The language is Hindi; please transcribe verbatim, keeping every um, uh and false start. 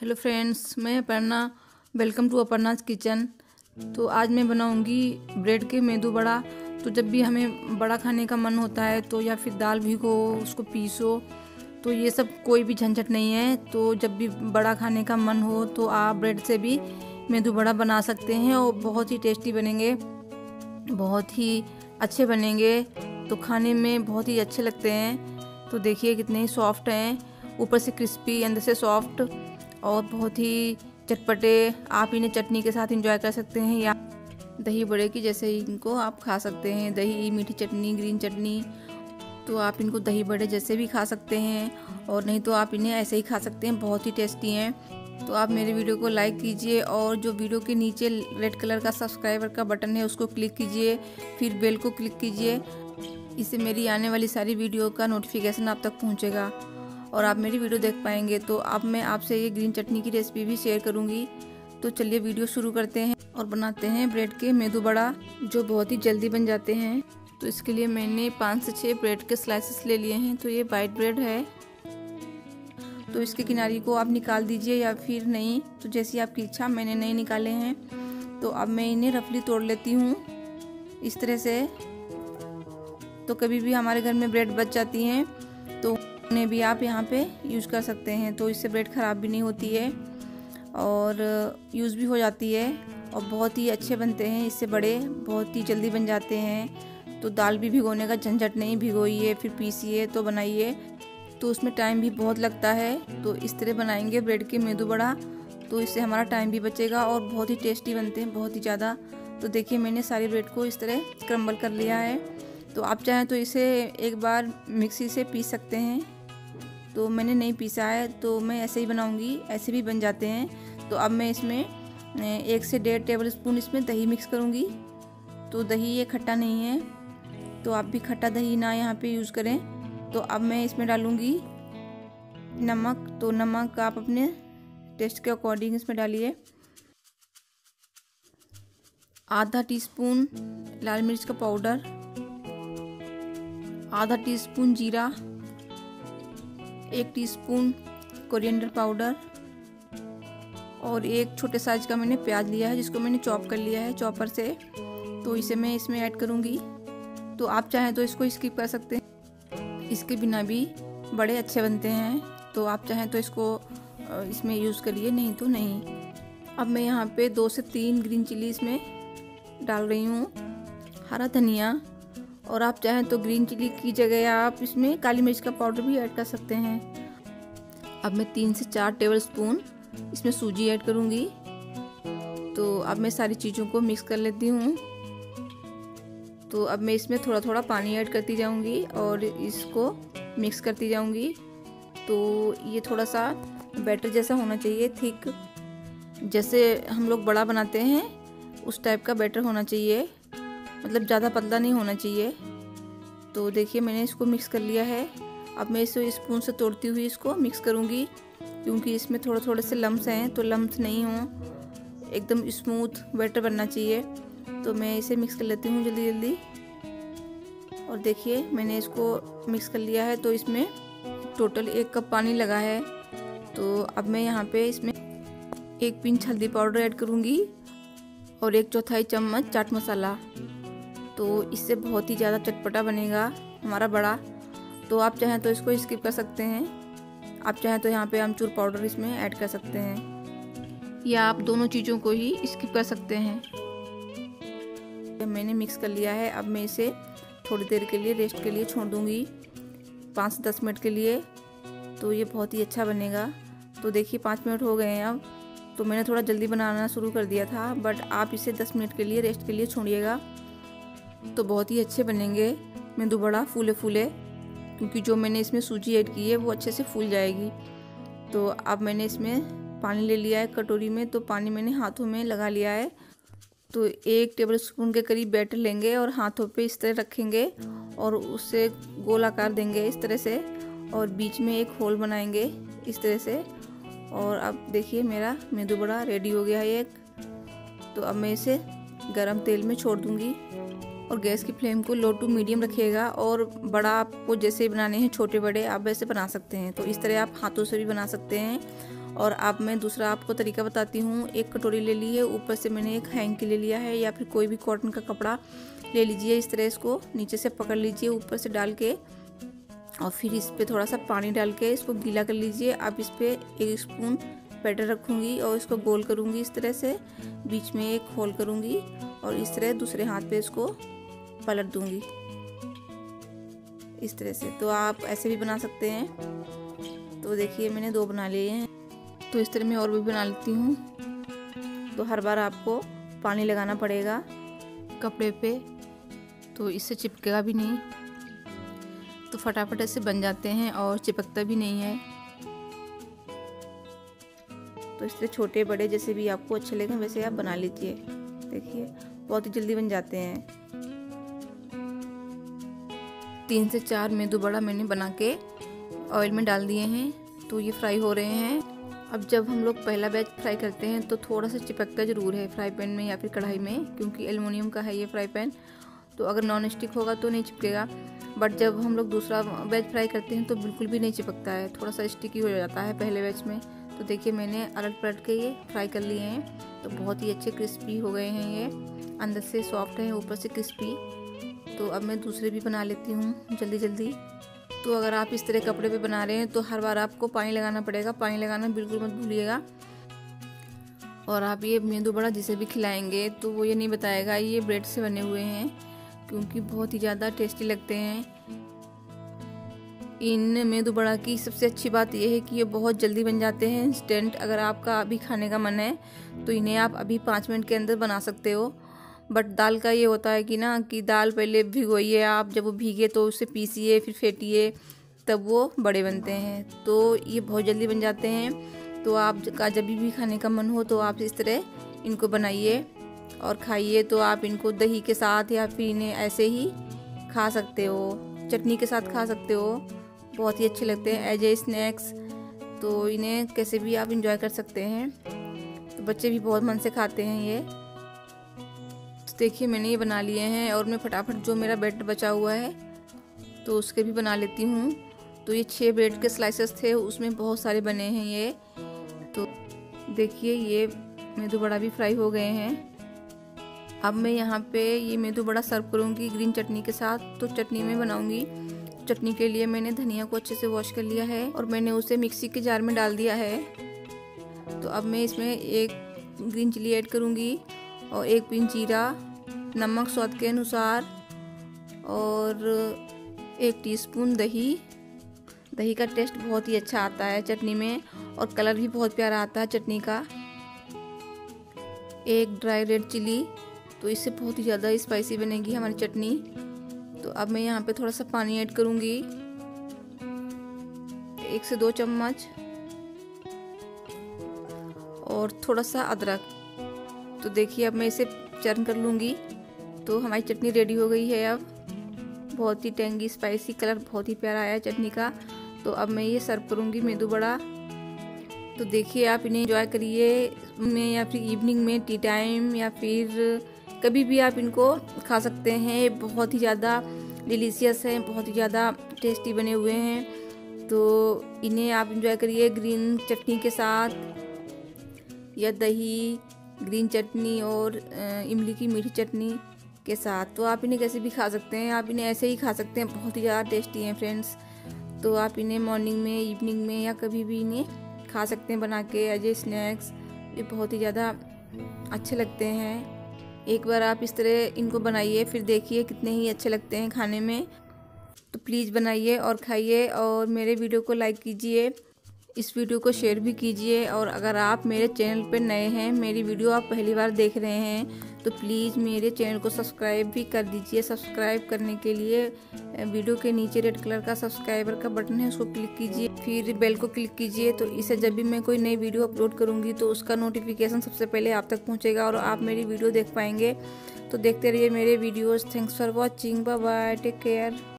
हेलो फ्रेंड्स, मैं Aparna. Welcome to Aparna's kitchen. तो आज मैं बनाऊंगी ब्रेड के मेदू बड़ा। तो जब भी हमें बड़ा खाने का मन होता है तो या फिर दाल भिगो उसको पीसो, तो ये सब कोई भी झंझट नहीं है। तो जब भी बड़ा खाने का मन हो तो आप ब्रेड से भी मेदू बड़ा बना सकते हैं और बहुत ही टेस्टी बनेंगे, बहुत ही अच्छे बनेंगे। तो खाने में बहुत ही अच्छे लगते हैं। तो देखिए कितने ही सॉफ्ट हैं, ऊपर से क्रिस्पी अंदर से सॉफ्ट और बहुत ही चटपटे। आप इन्हें चटनी के साथ एंजॉय कर सकते हैं या दही बड़े की जैसे इनको आप खा सकते हैं। दही, मीठी चटनी, ग्रीन चटनी, तो आप इनको दही बड़े जैसे भी खा सकते हैं और नहीं तो आप इन्हें ऐसे ही खा सकते हैं, बहुत ही टेस्टी हैं। तो आप मेरे वीडियो को लाइक कीजिए और जो वीडियो के नीचे रेड कलर का सब्सक्राइबर का बटन है उसको क्लिक कीजिए, फिर बेल को क्लिक कीजिए। इससे मेरी आने वाली सारी वीडियो का नोटिफिकेशन आप तक पहुंचेगा और आप मेरी वीडियो देख पाएंगे। तो अब मैं आपसे ये ग्रीन चटनी की रेसिपी भी शेयर करूंगी। तो चलिए वीडियो शुरू करते हैं और बनाते हैं ब्रेड के मेदू बड़ा, जो बहुत ही जल्दी बन जाते हैं। तो इसके लिए मैंने पाँच से छः ब्रेड के स्लाइसेस ले लिए हैं। तो ये वाइट ब्रेड है, तो इसके किनारी को आप निकाल दीजिए या फिर नहीं, तो जैसी आपकी इच्छा। मैंने नहीं निकाले हैं। तो अब मैं इन्हें रफली तोड़ लेती हूँ इस तरह से। तो कभी भी हमारे घर में ब्रेड बच जाती हैं तो उन्हें भी आप यहाँ पे यूज़ कर सकते हैं। तो इससे ब्रेड ख़राब भी नहीं होती है और यूज़ भी हो जाती है और बहुत ही अच्छे बनते हैं। इससे बड़े बहुत ही जल्दी बन जाते हैं। तो दाल भी भिगोने का झंझट नहीं, भिगोइए फिर पीसिए तो बनाइए, तो उसमें टाइम भी बहुत लगता है। तो इस तरह बनाएंगे ब्रेड के मेदू बड़ा, तो इससे हमारा टाइम भी बचेगा और बहुत ही टेस्टी बनते हैं, बहुत ही ज़्यादा। तो देखिए मैंने सारी ब्रेड को इस तरह क्रम्बल कर लिया है। तो आप चाहें तो इसे एक बार मिक्सी से पीस सकते हैं, तो मैंने नहीं पीसा है तो मैं ऐसे ही बनाऊंगी, ऐसे भी बन जाते हैं। तो अब मैं इसमें एक से डेढ़ टेबल स्पून इसमें दही मिक्स करूंगी। तो दही ये खट्टा नहीं है, तो आप भी खट्टा दही ना यहाँ पे यूज़ करें। तो अब मैं इसमें डालूंगी नमक। तो नमक आप अपने टेस्ट के अकॉर्डिंग इसमें डालिए। आधा टीस्पून लाल मिर्च का पाउडर, आधा टीस्पून जीरा, एक टीस्पून कोरिएंडर पाउडर और एक छोटे साइज का मैंने प्याज लिया है जिसको मैंने चॉप कर लिया है चॉपर से। तो इसे मैं इसमें ऐड करूँगी। तो आप चाहें तो इसको स्किप कर सकते हैं, इसके बिना भी बड़े अच्छे बनते हैं। तो आप चाहें तो इसको इसमें यूज़ करिए, नहीं तो नहीं। अब मैं यहाँ पे दो से तीन ग्रीन चिली इसमें डाल रही हूँ, हरा धनिया, और आप चाहें तो ग्रीन चिली की जगह आप इसमें काली मिर्च का पाउडर भी ऐड कर सकते हैं। अब मैं तीन से चार टेबलस्पून इसमें सूजी ऐड करूँगी। तो अब मैं सारी चीज़ों को मिक्स कर लेती हूँ। तो अब मैं इसमें थोड़ा थोड़ा पानी ऐड करती जाऊँगी और इसको मिक्स करती जाऊँगी। तो ये थोड़ा सा बैटर जैसा होना चाहिए, थिक, जैसे हम लोग बड़ा बनाते हैं उस टाइप का बैटर होना चाहिए, मतलब ज़्यादा पतला नहीं होना चाहिए। तो देखिए मैंने इसको मिक्स कर लिया है। अब मैं इसे स्पून से तोड़ती हुई इसको मिक्स करूँगी, क्योंकि इसमें थोड़े थोड़े से लम्स हैं, तो लम्स नहीं हों, एकदम स्मूथ बैटर बनना चाहिए। तो मैं इसे मिक्स कर लेती हूँ जल्दी जल्दी। और देखिए मैंने इसको मिक्स कर लिया है। तो इसमें टोटल एक कप पानी लगा है। तो अब मैं यहाँ पे इसमें एक पिंच हल्दी पाउडर ऐड करूँगी और एक चौथाई चम्मच चाट मसाला। तो इससे बहुत ही ज़्यादा चटपटा बनेगा हमारा बड़ा। तो आप चाहें तो इसको स्किप कर सकते हैं, आप चाहें तो यहाँ पे आमचूर पाउडर इसमें ऐड कर सकते हैं, या आप दोनों चीज़ों को ही स्किप कर सकते हैं। मैंने मिक्स कर लिया है। अब मैं इसे थोड़ी देर के लिए रेस्ट के लिए छोड़ दूँगी, पाँच से दस मिनट के लिए। तो ये बहुत ही अच्छा बनेगा। तो देखिए पाँच मिनट हो गए हैं अब। तो मैंने थोड़ा जल्दी बनाना शुरू कर दिया था, बट आप इसे दस मिनट के लिए रेस्ट के लिए छोड़िएगा, तो बहुत ही अच्छे बनेंगे मेदू बड़ा, फूले फूले, क्योंकि जो मैंने इसमें सूजी ऐड की है वो अच्छे से फूल जाएगी। तो अब मैंने इसमें पानी ले लिया है कटोरी में। तो पानी मैंने हाथों में लगा लिया है। तो एक टेबल स्पून के करीब बैटर लेंगे और हाथों पे इस तरह रखेंगे और उससे गोल आकार देंगे इस तरह से, और बीच में एक होल बनाएंगे इस तरह से। और अब देखिए मेरा मेदू बड़ा रेडी हो गया है एक। तो अब मैं इसे गरम तेल में छोड़ दूंगी और गैस की फ्लेम को लो टू मीडियम रखिएगा। और बड़ा आपको जैसे बनाने हैं छोटे बड़े आप वैसे बना सकते हैं। तो इस तरह आप हाथों से भी बना सकते हैं और अब मैं दूसरा आपको तरीका बताती हूँ। एक कटोरी ले ली है, ऊपर से मैंने एक हैंकी ले लिया है या फिर कोई भी कॉटन का कपड़ा ले लीजिए। इस तरह इसको नीचे से पकड़ लीजिए ऊपर से डाल के, और फिर इस पर थोड़ा सा पानी डाल के इसको गीला कर लीजिए। अब इस पर एक स्पून बैटर रखूँगी और इसको गोल करूँगी इस तरह से, बीच में एक होल करूँगी और इस तरह दूसरे हाथ पे इसको पलट दूँगी इस तरह से। तो आप ऐसे भी बना सकते हैं। तो देखिए मैंने दो बना लिए हैं, तो इस तरह मैं और भी बना लेती हूँ। तो हर बार आपको पानी लगाना पड़ेगा कपड़े पे, तो इससे चिपकेगा भी नहीं, तो फटाफट ऐसे बन जाते हैं और चिपकता भी नहीं है। तो इस तरह छोटे बड़े जैसे भी आपको अच्छे लगे वैसे आप बना लीजिए। देखिए बहुत ही जल्दी बन जाते हैं। तीन से चार मेदू बड़ा मैंने बना के ऑयल में डाल दिए हैं, तो ये फ्राई हो रहे हैं। अब जब हम लोग पहला बैच फ्राई करते हैं तो थोड़ा सा चिपकता ज़रूर है फ्राई पैन में या फिर कढ़ाई में, क्योंकि एल्युमिनियम का है ये फ्राई पैन। तो अगर नॉन स्टिक होगा तो नहीं चिपकेगा, बट जब हम लोग दूसरा बैच फ्राई करते हैं तो बिल्कुल भी नहीं चिपकता है, थोड़ा सा स्टिकी हो जाता है पहले बैच में। तो देखिए मैंने अलट पलट के ये फ्राई कर लिए हैं, तो बहुत ही अच्छे क्रिस्पी हो गए हैं। ये अंदर से सॉफ्ट है, ऊपर से क्रिस्पी। तो अब मैं दूसरे भी बना लेती हूँ जल्दी जल्दी। तो अगर आप इस तरह कपड़े पे बना रहे हैं तो हर बार आपको पानी लगाना पड़ेगा, पानी लगाना बिल्कुल मत भूलिएगा। और आप ये मेदू बड़ा जिसे भी खिलाएंगे तो वो ये नहीं बताएगा ये ब्रेड से बने हुए हैं, क्योंकि बहुत ही ज़्यादा टेस्टी लगते हैं। इन मेदू बड़ा की सबसे अच्छी बात यह है कि ये बहुत जल्दी बन जाते हैं इंस्टेंट। अगर आपका अभी खाने का मन है तो इन्हें आप अभी पाँच मिनट के अंदर बना सकते हो। बट दाल का ये होता है कि ना कि दाल पहले भिगोइए आप, जब वो भीगे तो उसे पीसिए फिर फेंटिए, तब वो बड़े बनते हैं। तो ये बहुत जल्दी बन जाते हैं। तो आप का जब भी खाने का मन हो तो आप इस तरह इनको बनाइए और खाइए। तो आप इनको दही के साथ या फिर इन्हें ऐसे ही खा सकते हो, चटनी के साथ खा सकते हो, बहुत ही अच्छे लगते हैं एज ए स्नैक्स। तो इन्हें कैसे भी आप इंजॉय कर सकते हैं। तो बच्चे भी बहुत मन से खाते हैं ये। तो देखिए मैंने ये बना लिए हैं और मैं फटाफट जो मेरा बैटर बचा हुआ है तो उसके भी बना लेती हूँ। तो ये छः ब्रेड के स्लाइसेस थे, उसमें बहुत सारे बने हैं ये। तो देखिए ये मेदू बड़ा भी फ्राई हो गए हैं। अब मैं यहाँ पे ये मेदू बड़ा सर्व करूँगी ग्रीन चटनी के साथ। तो चटनी में बनाऊँगी। चटनी के लिए मैंने धनिया को अच्छे से वॉश कर लिया है और मैंने उसे मिक्सी के जार में डाल दिया है। तो अब मैं इसमें एक ग्रीन चिली ऐड करूँगी और एक पिंच जीरा, नमक स्वाद के अनुसार और एक टीस्पून दही। दही का टेस्ट बहुत ही अच्छा आता है चटनी में और कलर भी बहुत प्यारा आता है चटनी का। एक ड्राई रेड चिली, तो इससे बहुत ही ज़्यादा स्पाइसी बनेगी हमारी चटनी। तो अब मैं यहाँ पे थोड़ा सा पानी ऐड करूँगी, एक से दो चम्मच, और थोड़ा सा अदरक। तो देखिए अब मैं इसे चर्न कर लूँगी। तो हमारी चटनी रेडी हो गई है। अब बहुत ही टेंगी स्पाइसी, कलर बहुत ही प्यारा आया है चटनी का। तो अब मैं ये सर्व करूँगी मेदू बड़ा। तो देखिए आप इन्हें एंजॉय करिए में या फिर इवनिंग में, टी टाइम, या फिर कभी भी आप इनको खा सकते हैं। बहुत ही ज़्यादा डिलीशियस हैं, बहुत ही ज़्यादा टेस्टी बने हुए हैं। तो इन्हें आप एंजॉय करिए ग्रीन चटनी के साथ, या दही, ग्रीन चटनी और इमली की मीठी चटनी के साथ। तो आप इन्हें कैसे भी खा सकते हैं, आप इन्हें ऐसे ही खा सकते हैं, बहुत ही ज़्यादा टेस्टी हैं फ्रेंड्स। तो आप इन्हें मॉर्निंग में, इवनिंग में या कभी भी इन्हें खा सकते हैं बना के एज ए स्नैक्स। ये बहुत ही ज़्यादा अच्छे लगते हैं। एक बार आप इस तरह इनको बनाइए, फिर देखिए कितने ही अच्छे लगते हैं खाने में। तो प्लीज़ बनाइए और खाइए और मेरे वीडियो को लाइक कीजिए, इस वीडियो को शेयर भी कीजिए। और अगर आप मेरे चैनल पर नए हैं, मेरी वीडियो आप पहली बार देख रहे हैं, तो प्लीज़ मेरे चैनल को सब्सक्राइब भी कर दीजिए। सब्सक्राइब करने के लिए वीडियो के नीचे रेड कलर का सब्सक्राइबर का बटन है, उसको क्लिक कीजिए, फिर बेल को क्लिक कीजिए। तो इससे जब भी मैं कोई नई वीडियो अपलोड करूँगी तो उसका नोटिफिकेशन सबसे पहले आप तक पहुँचेगा और आप मेरी वीडियो देख पाएंगे। तो देखते रहिए मेरे videos. Thanks for watching, bye bye, take care.